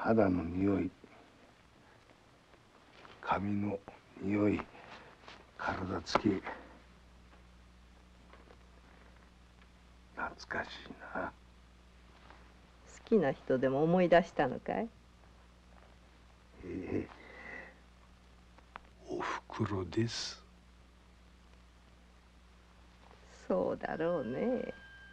肌の匂い、髪の匂い、体つき、懐かしいな。 好きな人でも思い出したのかい？ おふくろです。 そうだろうね。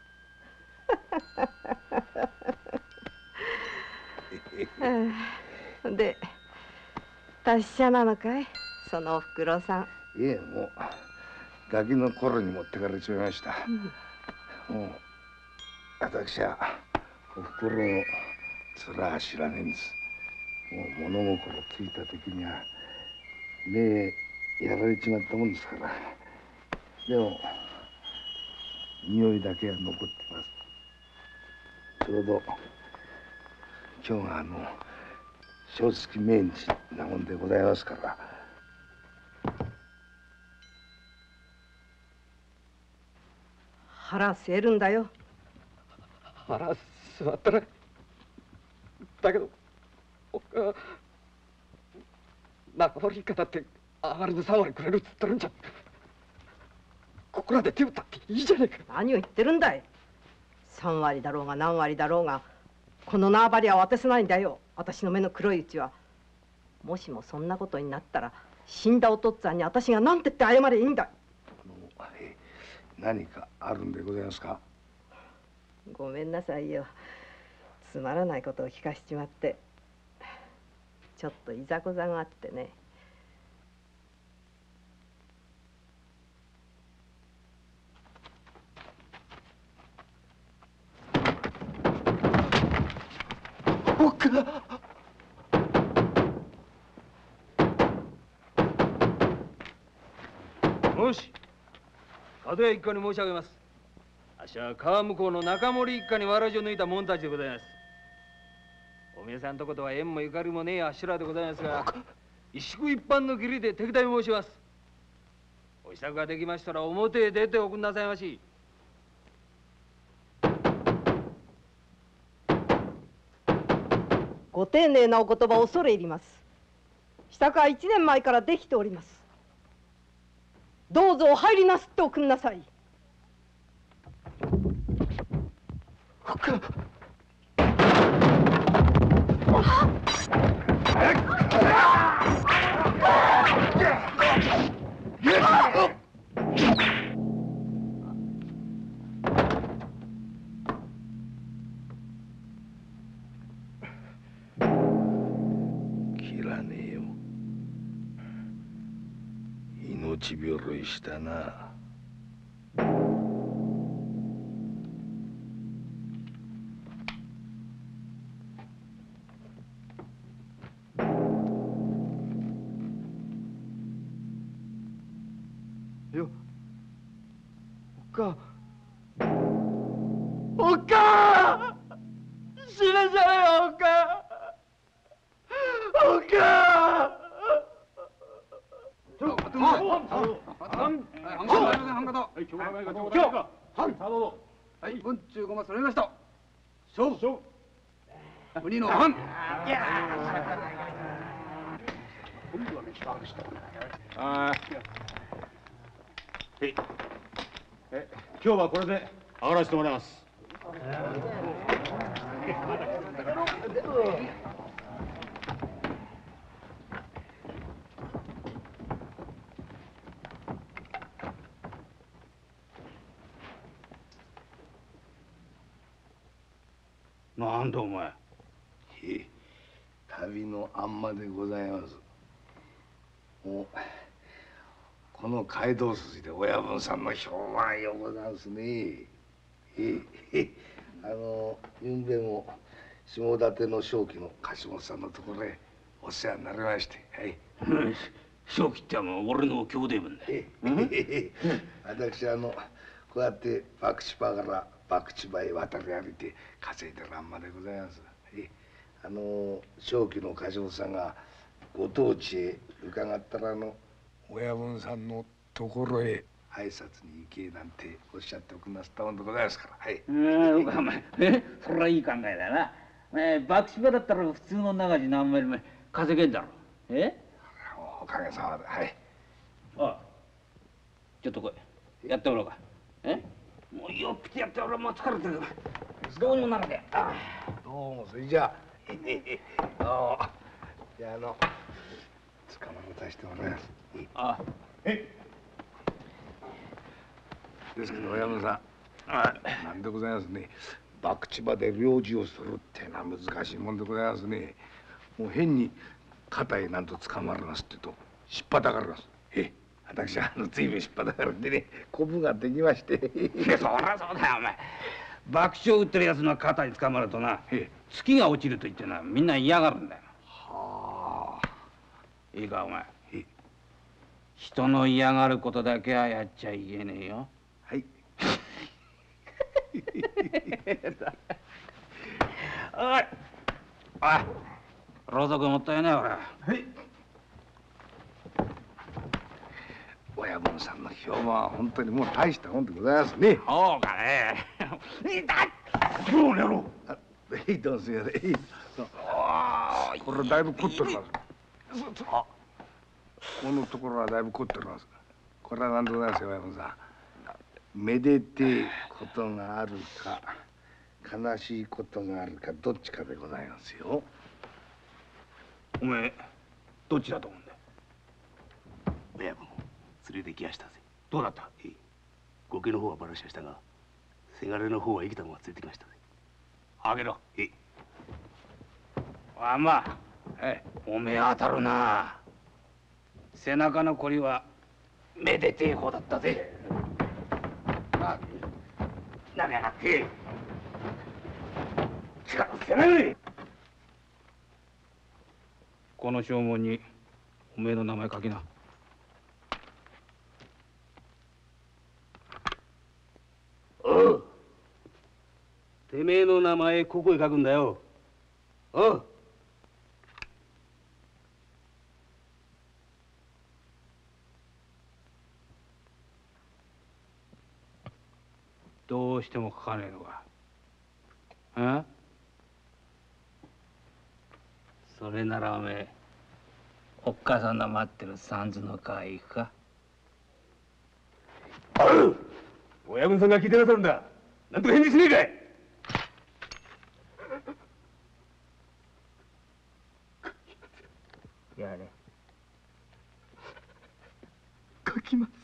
で、達者なのかい、そのおふくろさん。 いえ、もうガキの頃に持ってかれちまいました。もう私はおふくろの面は知らねえんです。もう物心ついた時には目やられちまったもんですから。でも匂いだけは残ってます。ちょうど今日が正月命日なもんでございますから。 腹据えるんだよ。 腹据わったら。だけどおっか仲悪い方って上がりで3割くれるっつってるんじゃ。ここらで手を打ったっていいじゃねえか。 何を言ってるんだい。3割だろうが何割だろうがこの縄張りは渡せないんだよ。私の目の黒いうちは。もしもそんなことになったら死んだお父っつぁんに私が何てって謝ればいいんだ。 何かあるんでございますか？ ごめんなさいよ。つまらないことを聞かしちまって。ちょっといざこざがあってね。 おっかもし角屋一家に申し上げます。あっしは川向こうの中森一家にわらじを抜いた者たちでございます。おめえさんとことは縁もゆかりもねえあっしらでございますが、一宿一般の義理で手伝い申します。お支度ができましたら表へ出ておくんなさいまし。 ご丁寧なお言葉恐れ入ります。支度は1年前からできております。どうぞお入りなすっておくんなさい。 切らねえよ。命拾いしたな。 よおっかおっか死ねじゃねえよおっかおっか今日はこれで上がらせてもらいます。なんだお前。 旅のあんまでございます。もうこの街道筋で親分さんの評判よござんすね。ゆんべも下館の正気の柏本さんのところへお世話になりまして。 正気って俺の兄弟分だ。 私こうやって博打場から博打場へ渡り歩いて稼いでるあんまでございます。正気の柏本さんがご当地へ伺ったら親分さんのところへ挨拶に行けなんておっしゃっておくんなすったもんでございますから。 お前それはいい考えだな。 爆芝だったら普通の長地何枚も稼げんだろ。 おかげさまで。はい。 あ、ちょっと来い。やってもらおうか。もうよっぴてやって俺もう疲れてるからどうにもならねえ。 どうもそれじゃあ。じゃあ捕まえさせてもらいます。 あ、 ですけど親分さん、なんでございますね。博打場で領事をするってのは難しいもんでございますね。もう変に肩へなんと捕まりますってとしっぱたかります。私は随分しっぱたかるんでね、コブができまして。 そりゃそうだよお前。爆笑売ってるやつの肩に捕まるとな、月が落ちると言ってな、みんな嫌がるんだよ。 はあ。 いいかお前。人の嫌がることだけはやっちゃいけねえよ。 はい。 おい、ろうそくもったいねえ俺。はい。 親分さんの評判は本当にもう大したもんでございますね。 そうかね。痛い。 この野郎。どうすやれ。これだいぶ凝ってるます。このところはだいぶ凝ってるます。これは何でございますよ親分さん。めでてえことがあるか悲しいことがあるかどっちかでございますよ。 おめえどっちだと思うんだよ。 親分連れてきやしたぜ。 どうだった？ 後家の方はバラしましたが、せがれの方は生きたまま連れてきましたぜ。 あげろ。まあ、おめえ当たるな。背中のこりはめでてえ方だったぜ。なめやがって。力つけない。この証文におめえの名前書きな。 てめえの名前ここへ書くんだよ。 どうしても書かねえのか。それならおめえおっかさんの待ってる三途の川へ行くか。 親分さんが聞いてなさるんだ。なんとか返事しねえかい。 やれ。 書きます。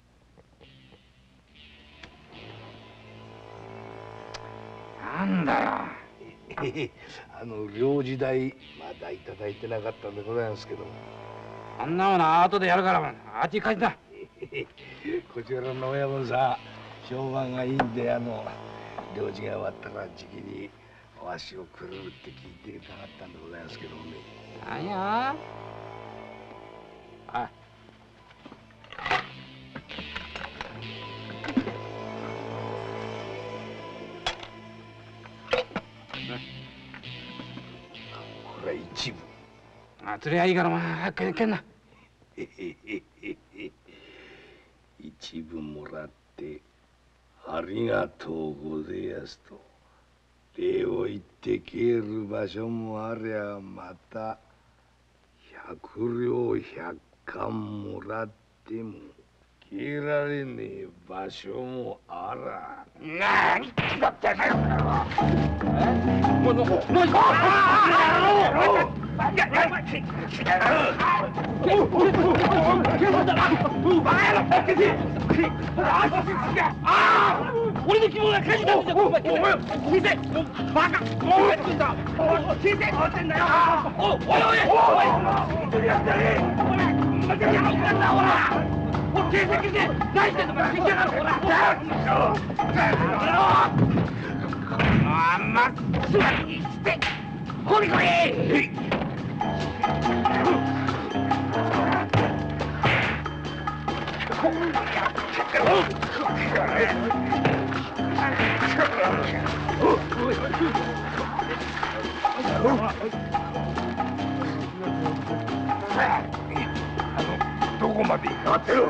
なんだよ。 領事代まだいただいてなかったんでございますけども。 あんなものは後でやるからあっちに帰った。 こちらの親分さん評判がいいんで領事が終わったらじきにお足をくるるって聞いて伺ったんでございますけどもね。 何や。 これは一部。 釣りゃいいから早くけんな。 一部もらってありがとうございますと礼を言って帰る場所もありゃまた100両100貫もらっても帰られねえ場所もあら。 何だってんだよ。俺の希望が感じたんですよ。おい、先生、バカ、もうやってんだ。先生、待ってんだよ。おい、一人やってやれ。待ってやろうかな、ほら。おい、先生、何してんのか、聞いてやがる、ほら。まっすぐにして、こりこり。 どこまで行かってる。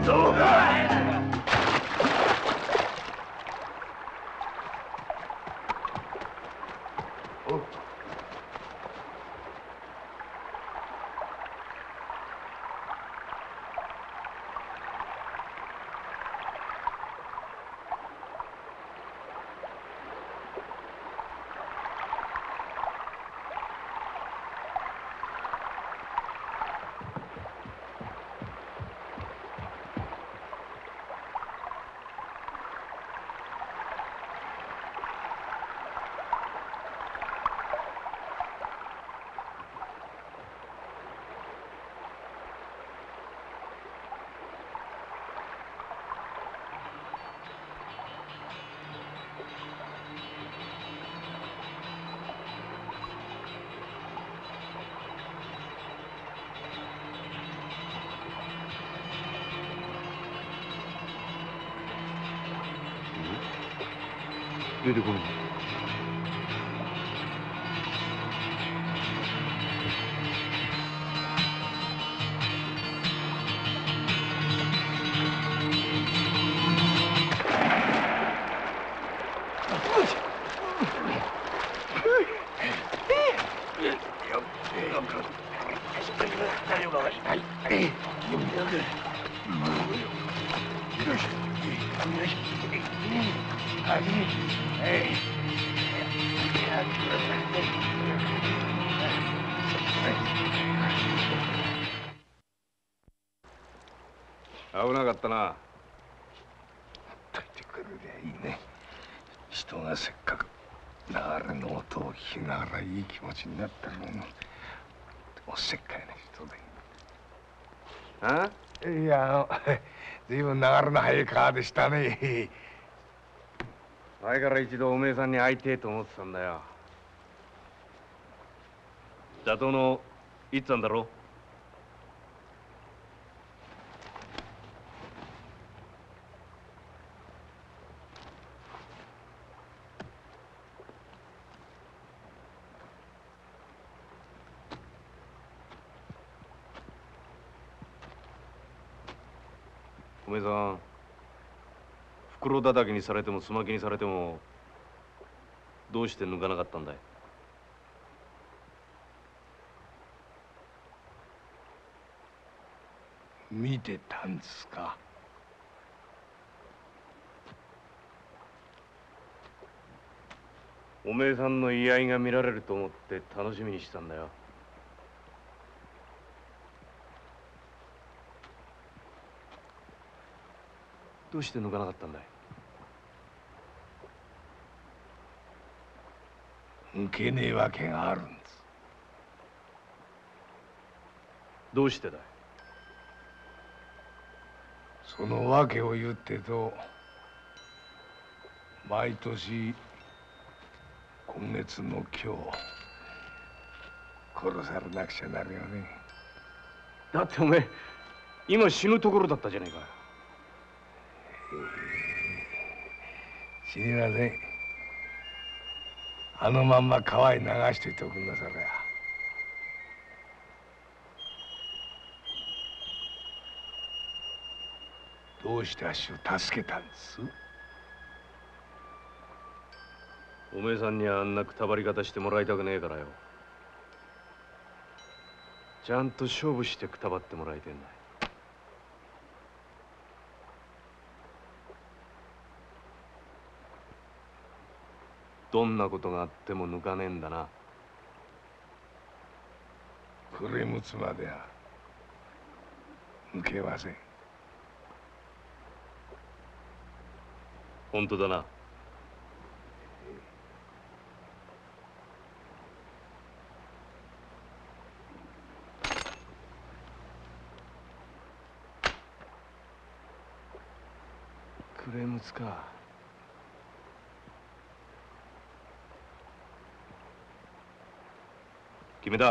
出てこない。 危なかったな。と言ってくれりゃいいね。人がせっかく流れの音を聞きながらいい気持ちになってるのに、おせっかいな人で。いや、ずいぶん流れの速い川でしたね。 前から一度おめえさんに会いてえと思ってたんだよ。打倒のいっつぁんだろ。おめえさん、袋叩きにされてもすまきにされてもどうして抜かなかったんだい？ 見てたんですか？ おめえさんの居合が見られると思って楽しみにしたんだよ。どうして抜かなかったんだい？ 抜けねえわけがあるんです。 どうしてだい？ その訳を言ってと、毎年今月の今日殺されなくちゃなるよね。 だっておめえ今死ぬところだったじゃねえか。 知りません。あのまんま川へ流しといておくんなされや。どうしてあっしを助けたんです？ おめえさんにはあんなくたばり方してもらいたくねえからよ。ちゃんと勝負してくたばってもらいてえんだ。どんなことがあっても抜かねえんだな。 暮れむつまでは抜けません。 本当だな。暮れむつか。決めた。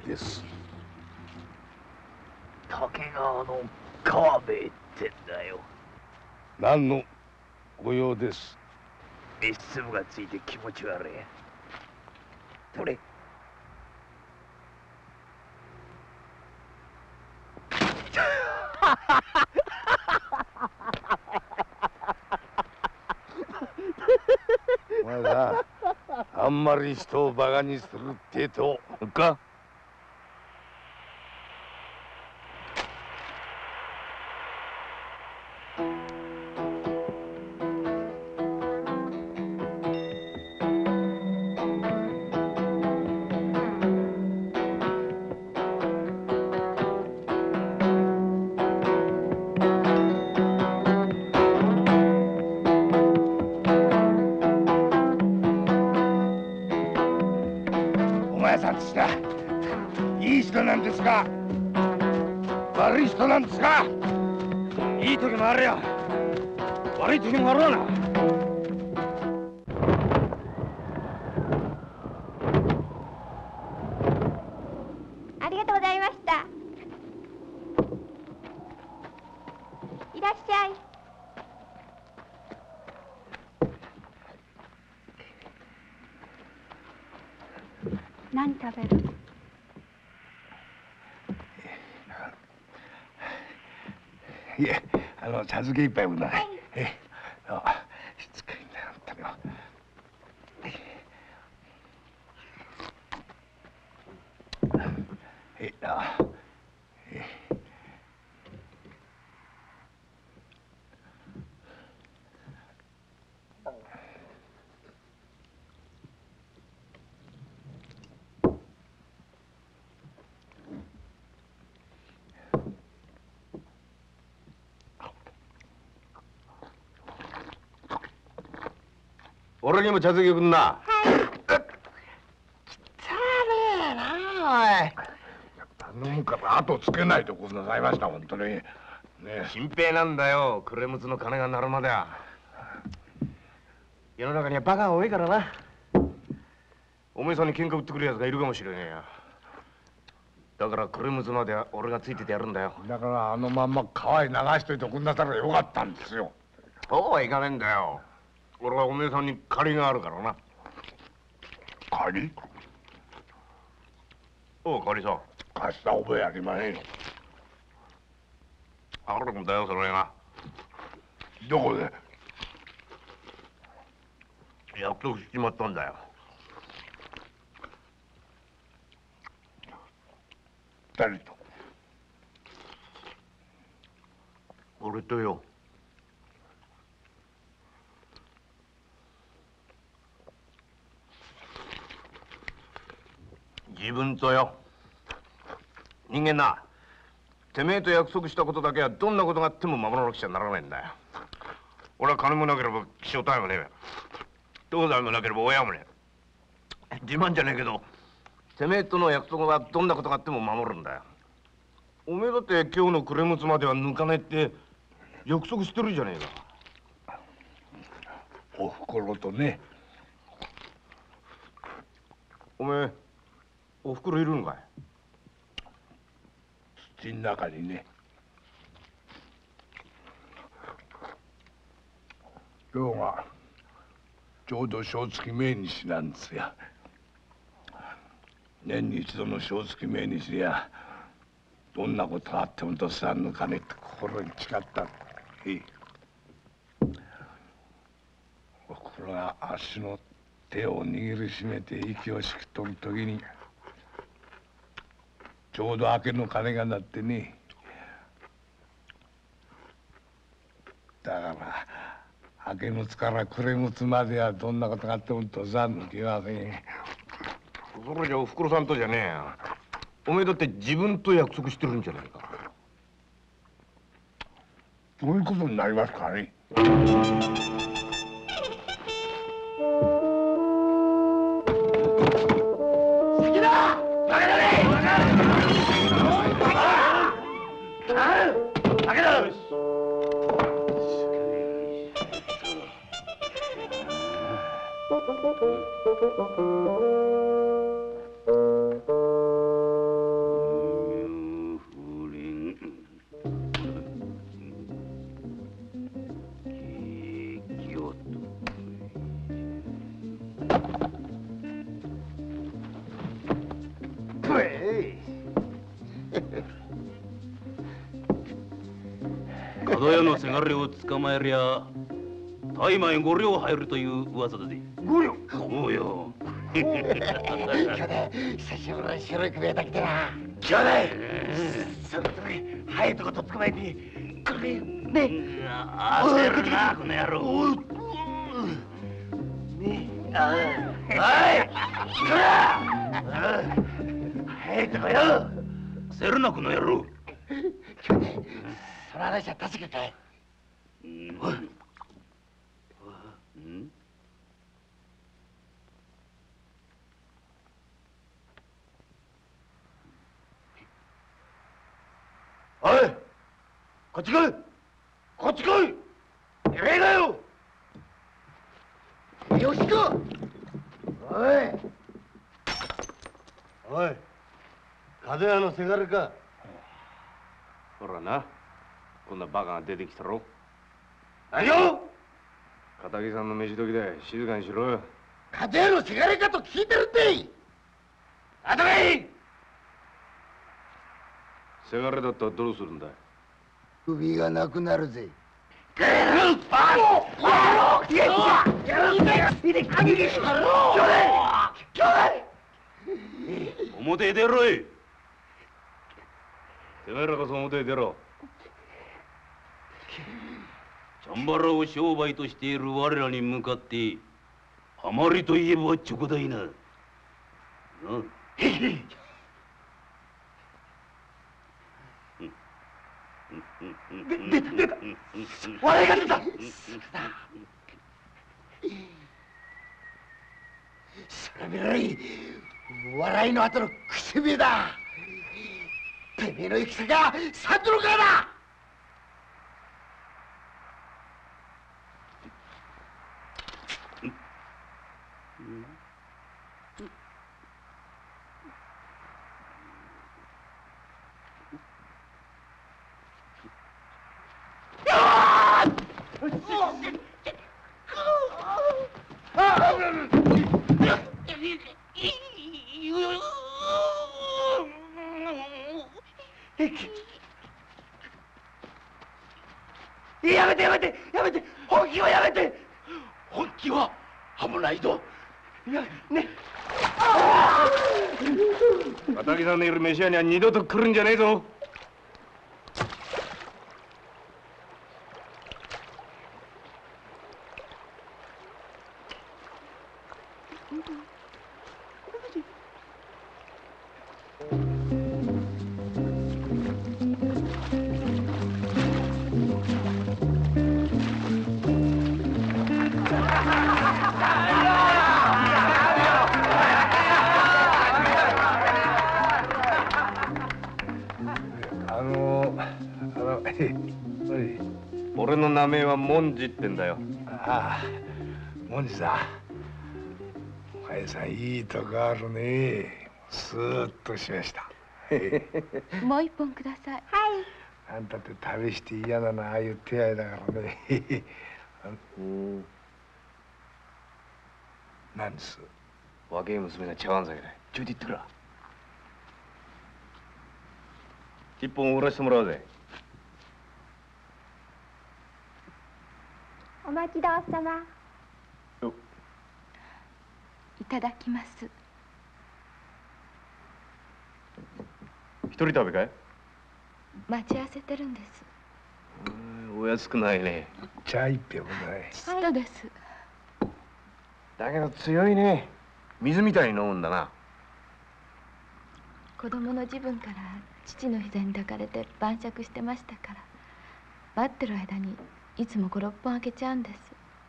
です。 竹川の川兵衛ってんだよ。 何の御用です？ 飯粒がついて気持ち悪い。取れ。 お前さ、あんまり人をバカにするってとか。いい人なんですか？悪い人なんですか？いい時もあるよ、悪い時もあるわな。 ありがとうございました。いらっしゃい。何食べる？ いえ、茶漬け一杯もない。はい、しつこいんだよ、本当に。俺にも茶漬けくんな。はい。 汚ねえな、おい。 頼むから後つけないでくださいました、本当に。ねえ。 心配なんだよ、クレムツの金が鳴るまでは。世の中にはバカが多いからな。おめえさんに喧嘩売ってくるやつがいるかもしれねえや。だからクレムツまでは俺がついててやるんだよ。 だからまんま川へ流しといてくんなさらよかったんですよ。 そうはいかねえんだよ。俺はおめえさんに借りがあるからな。 借り？ おう、借りさ。 貸した覚えありませんよ。 あるんだよ、それが。 どこで？ 約束しちまったんだよ。 誰と？ 俺とよ。自分とよ。人間な、てめえと約束したことだけはどんなことがあっても守らなくちゃならないんだよ。俺は金もなければ気象体もねえ。東西もなければ親もねえ。自慢じゃねえけど、てめえとの約束はどんなことがあっても守るんだよ。おめえだって今日のクレムツまでは抜かねえって約束してるじゃねえか。 おふくろとね。 おめえおふくろいるのかい？ 土の中にね。今日がちょうど正月命日なんですよ。年に一度の正月命日やどんなことがあってもどっさん抜かねえって心に誓った。おふくろが足の手を握りしめて息をしきとる時にちょうど明けの鐘が鳴ってね。だから明けのつから暮れむつまではどんなことがあってもどっさん抜けません。 それじゃおふくろさんとじゃねえや。おめえだって自分と約束してるんじゃないか。 どういうことになりますかね。 好きだ。バカだね。バカ。バカだ。 角屋のせがれを捕まえりゃ大麻へ5両入るという噂だぜ。 5両。 そうよ。 兄弟、久しぶりに白い首がたきてな。兄弟、そのとき早いとこと捕まえてこれね。 焦るなこの野郎。 ねえ、おいこら早いとこよ。 焦るなこの野郎。 兄弟、その話は確かかい。おい、こっち来い。こっち来い。てめえだよ。よしこ。おい。 おい、風屋のせがれか。 ほらな、こんなバカが出てきたろ。 何よ。 片木さんの飯時だ。静かにしろよ。 風屋のせがれかと聞いてるってあとがいい。 せがれだったらどうするんだ。 首がなくなるぜ。 表へ出ろい。 てめえらこそ表へ出ろ。 チャンバラを商売としている我らに向かってハマりといえばチョコだいな。な出た笑いが出た。それ見ろい。笑いの後のくせびだ。てめえの行き先が三途の川だ。やめてやめてやめて。本気はやめて。本気は危ないぞ。ね。 片木さんのいる飯屋には二度と来るんじゃねえぞ。俺の名前は文次ってんだよ。 ああ、モンジさん。お前さんいいとこあるね。スーッとしました。 もう一本ください。はい。 あんたって旅して嫌なのああいう手合いだからね。何です。 若い娘が茶碗酒だ。ちょいと行ってくら。一本売らしてもらうぜ。 お待ちどうさま。いただきます。 一人食べかい。 待ち合わせてるんです。 お安くないね。 茶一杯もない。 父とです。 だけど強いね。水みたいに飲むんだな。 子供の自分から父の膝に抱かれて晩酌してましたから、待ってる間にいつも5、6本開けちゃうんです。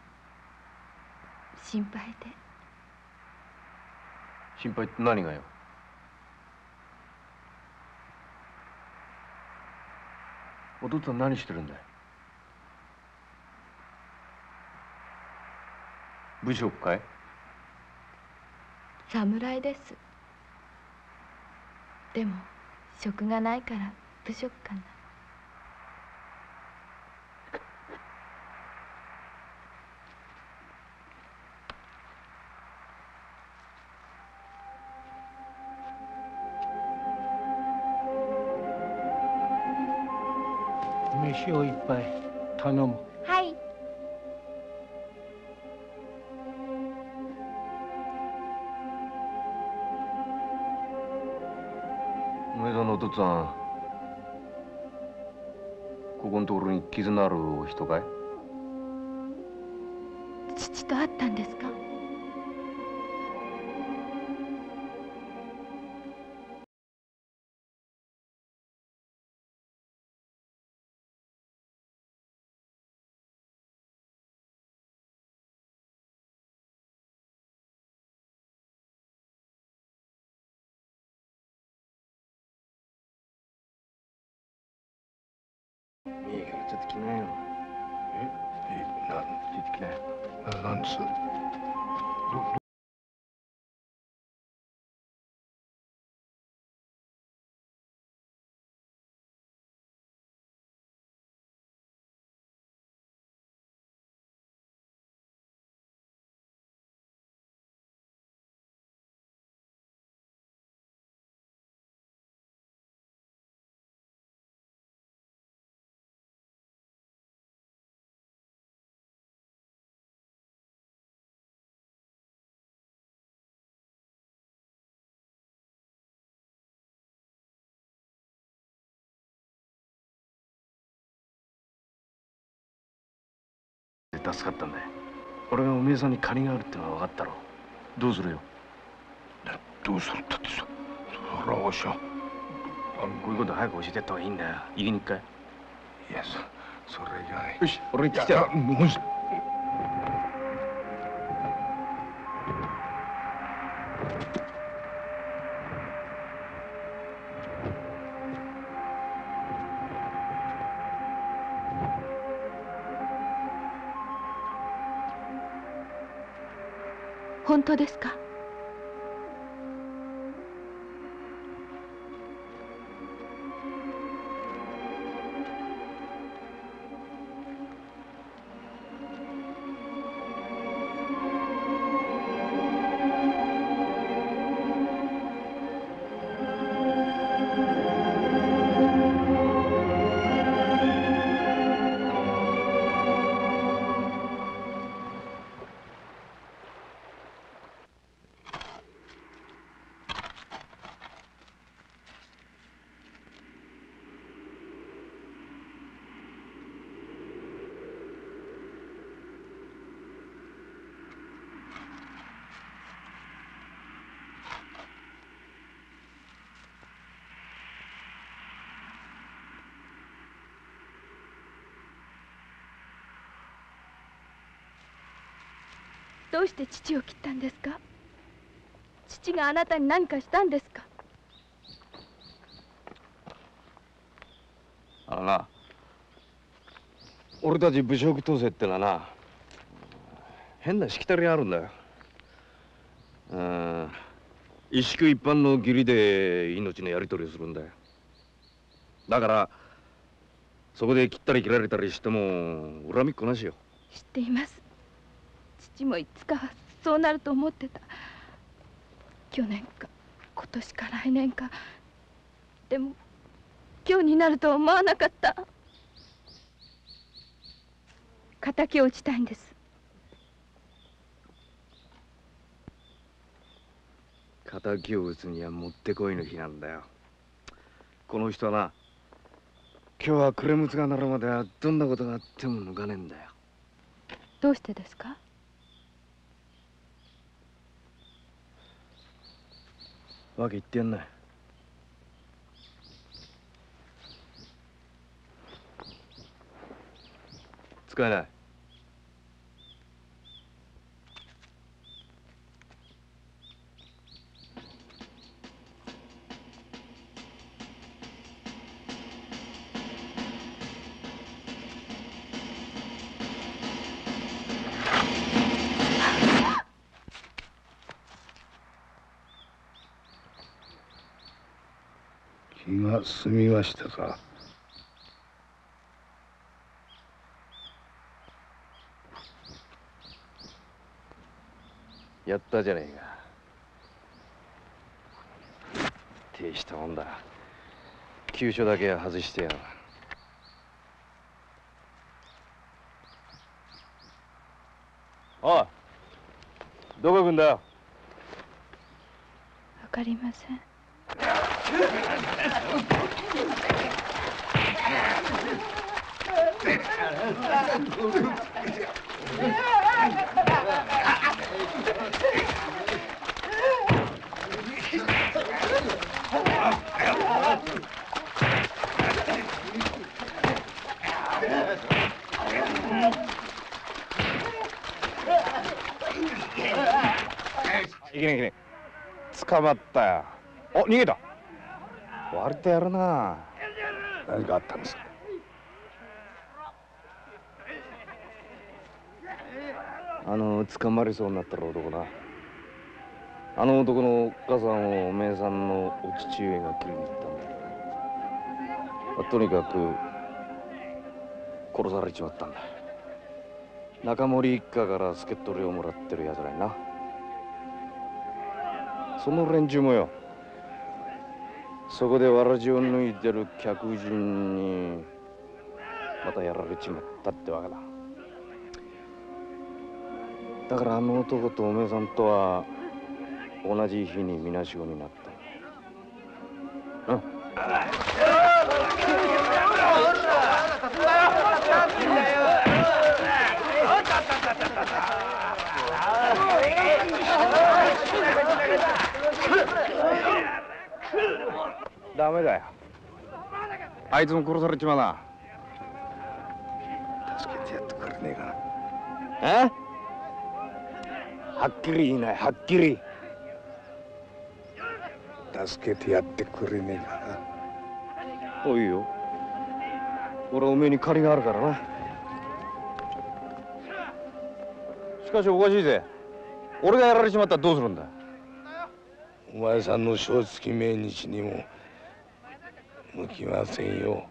心配で。 心配って何がよ。お父さん何してるんだい。武将かい。 侍です。でも職がないから武職かな。 飯を一杯頼む。 はい。 おめえさんのお父っつぁん、ここのところに傷のあるお人かい？ 父と会ったんですか？ いいからちょっと来なよ。ちょっと来なよ。 なんです？ 助かったんだよ。俺がおめえさんに借りがあるってのは分かったろ。どうするよ？ どうするったってさ、それはわしはこういうこと早く教えてやった方がいいんだよ。行きに行くかい？ いや、それじゃない。 よし、俺に来てやろう。 もう本当ですか？どうして父を切ったんですか？父があなたに何かしたんですか？ 俺たち武将統制ってのはな、変なしきたりがあるんだよ。一宿一般の義理で命のやり取りをするんだよ。だからそこで切ったり切られたりしても恨みっこなしよ。 知っています。父もいつかはそうなると思ってた。去年か今年か来年か。でも今日になるとは思わなかった。敵を討ちたいんです。 敵を討つにはもってこいの日なんだよ。この人はな、今日は暮れむつが鳴るまではどんなことがあっても抜かねえんだよ。 どうしてですか？ わけ言ってやんな。使えない。 気が済みましたか？ やったじゃねえか。大したもんだ。急所だけは外してやる。 むんだよ。 わかりません。 いけねえいけねえ。捕まったよ。お、逃げた。割とやるな。 何かあったんですか？ 捕まりそうになったら男な。あの男のお母さんをおめえさんのお父上が切りに行ったんだ。とにかく殺されちまったんだ。中森一家から助っ人料をもらってるやつらにな。その連中もよ、そこでわらじを脱いでる客人にまたやられちまったってわけだ。だからあの男とおめえさんとは同じ日にみなしごになったんだ。ダメだよ。あいつも殺されちまうな。 助けてやってくれねえかな。 え？はっきり言いない、はっきり。 助けてやってくれねえかな。 おいよ。俺はおめえに借りがあるからな。しかしおかしいぜ。俺がやられちまったらどうするんだ。 お前さんの正月命日にも向きませんよ。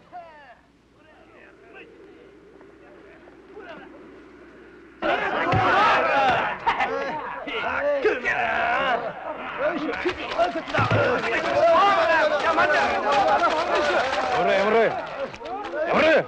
やめろやめろやめろ。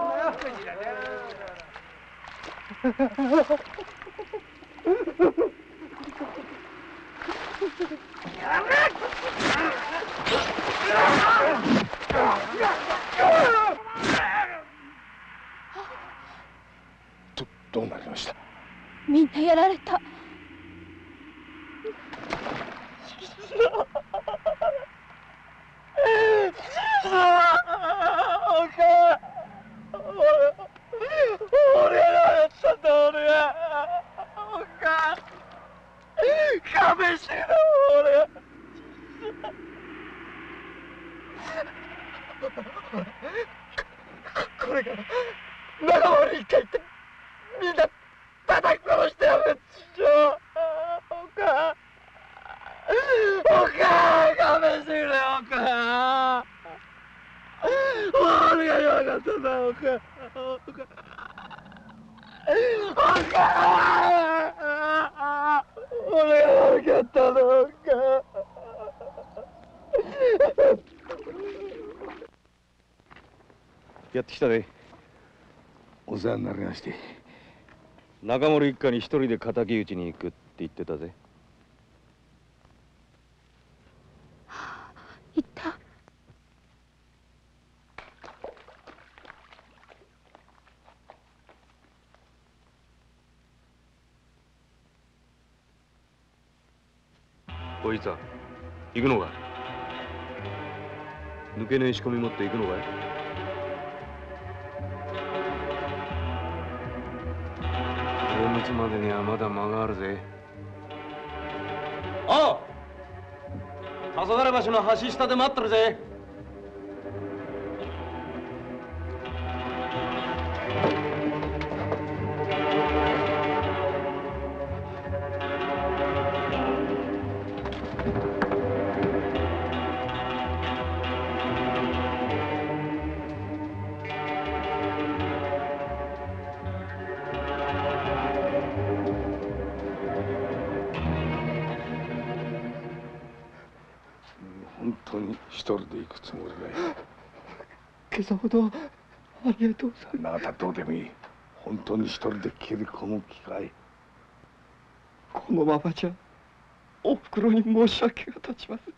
どうなりました？ みんなやられた。 これから仲間に一回行ってみんな叩き殺してやるっちょ。おか勘弁してくれよ、おか俺が弱かったんだ、おか俺が悪かったんだ、おかやってきたで。 お世話になりまして。 中森一家に一人で敵討ちに行くって言ってたぜ。 いた。 こいつは行くのか？抜けねえ仕込み持って行くのかい？大光までにはまだ間があるぜ。 おう、黄昏橋の橋下で待ってるぜ。 本当に一人で行くつもりだよ。 今朝ほどありがとうさ。 あなたどうでもいい。本当に一人で切り込む気かい？ このままじゃおふくろに申し訳が立ちます。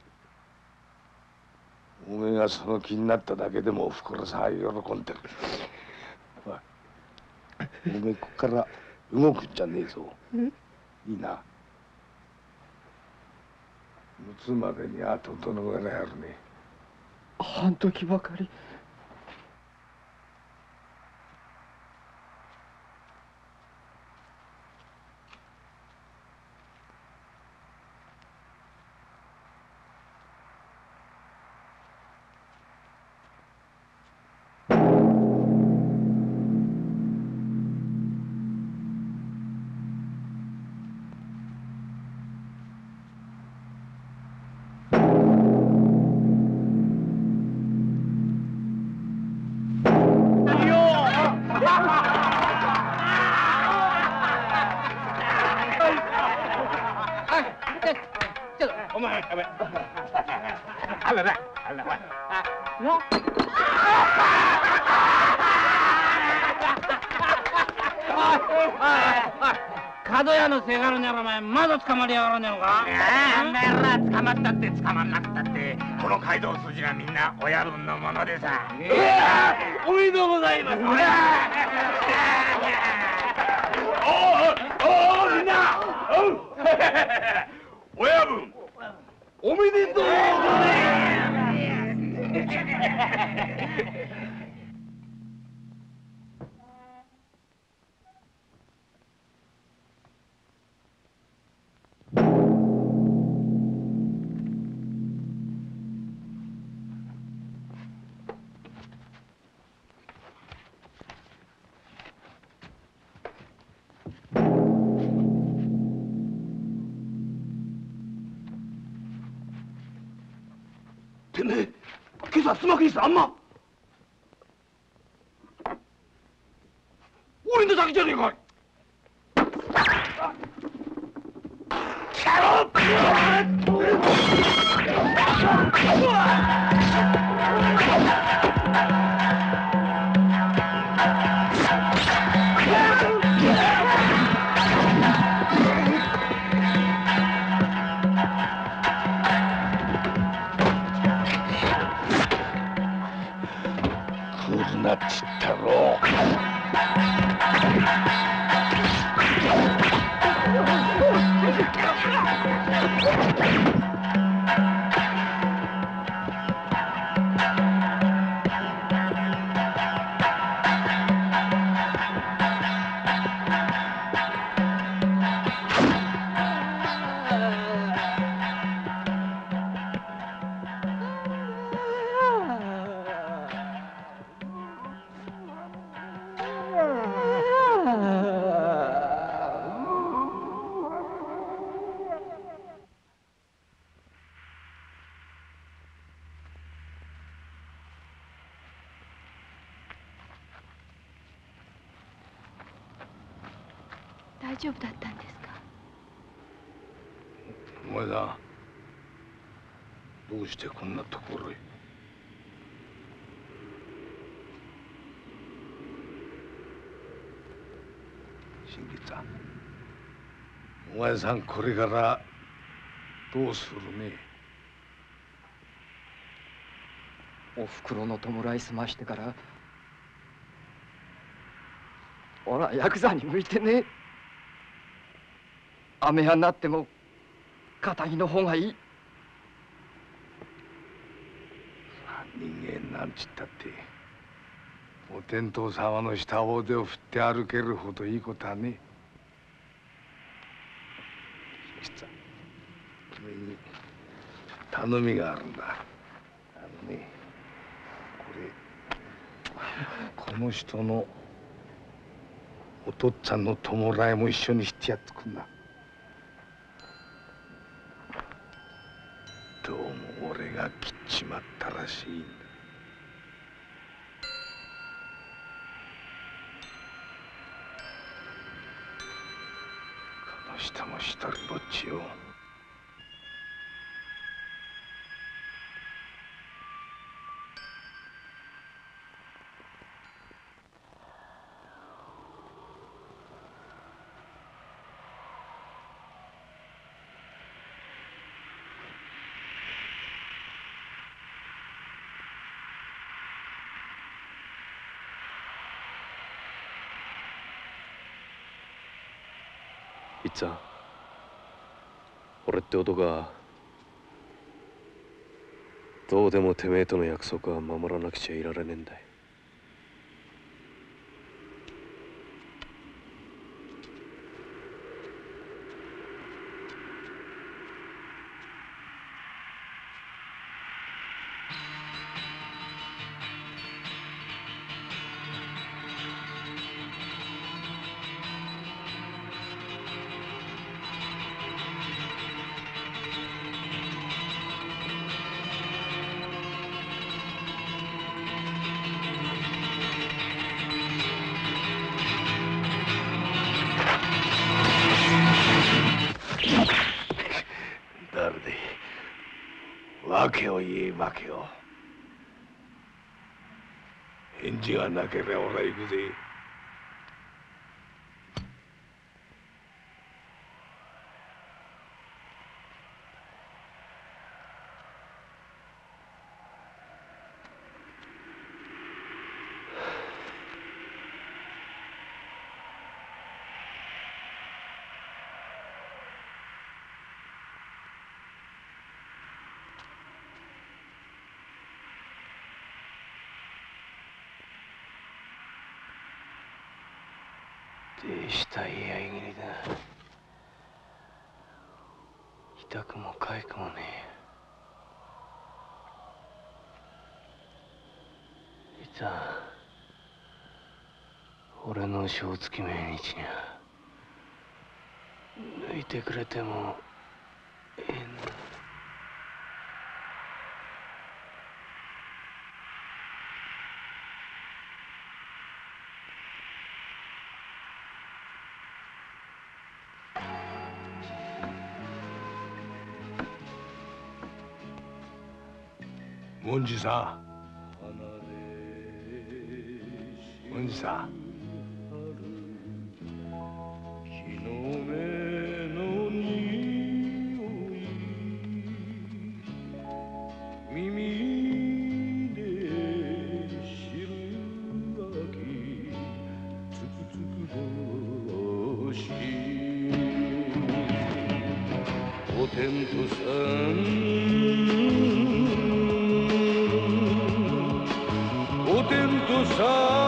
おめえがその気になっただけでもおふくろさんは喜んでる。おい、おめえこっから動くんじゃねえぞ。いいな。6つまでにあとどのぐらいあるね。 半時ばかり。 お前、あらら、あらら。角屋のせがれにゃらお前まだ捕まりやがらねえのか。あんなやら捕まったって捕まんなくったってこの街道筋はみんな親分のものでさ。おめでとうございます。みんな親分おめでとうございます。てめえ、今朝スマキリしたあんま俺の先じゃねえかい。 来るなっつったろ。 大丈夫だったんですか。 お前だ、どうしてこんなところへ。新吉さん、お前さんこれからどうするね。 おふくろの弔い済ましてから俺はヤクザに向いてねえ。雨屋になっても堅気の方がいい。 人間なんちったってお天道様の下腕を振って歩けるほどいいことはねえ。実はお前に頼みがあるんだ。この人のお父っつぁんの弔いも一緒にしてやってくんな。どうも俺が切っちまったらしいんだ。この人も一人ぼっちよ。 いっつぁん、俺って男はどうでもてめえとの約束は守らなくちゃいられねえんだよ。 誰で訳を言え訳を。返事がなければ俺は行くぜ。 でしたいやいぎりだ。痛くもかゆくもねえ。いつぁん、俺の正月命日には抜いてくれてもええんだ。 文治さん、文治さん。 お天道さん、お天道さ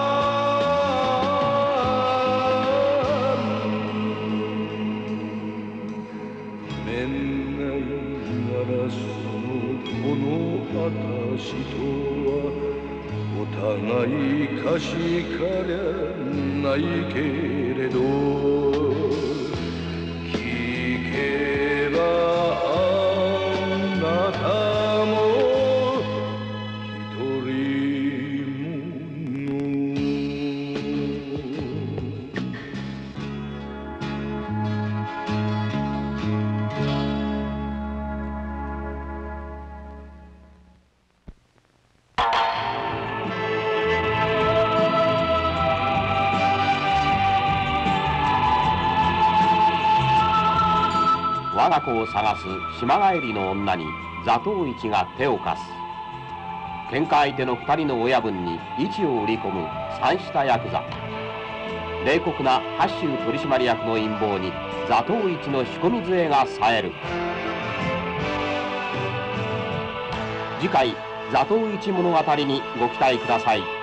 ん、面ないならそのこの私とはお互い貸しかりゃないけれど、聞けばあなたも一人者。 我が子を探す島帰りの女に座頭市が手を貸す。喧嘩相手の2人の親分に位置を売り込む三下ヤクザ。冷酷な八州取締役の陰謀に座頭市の仕込み杖が冴える。次回座頭市物語にご期待ください。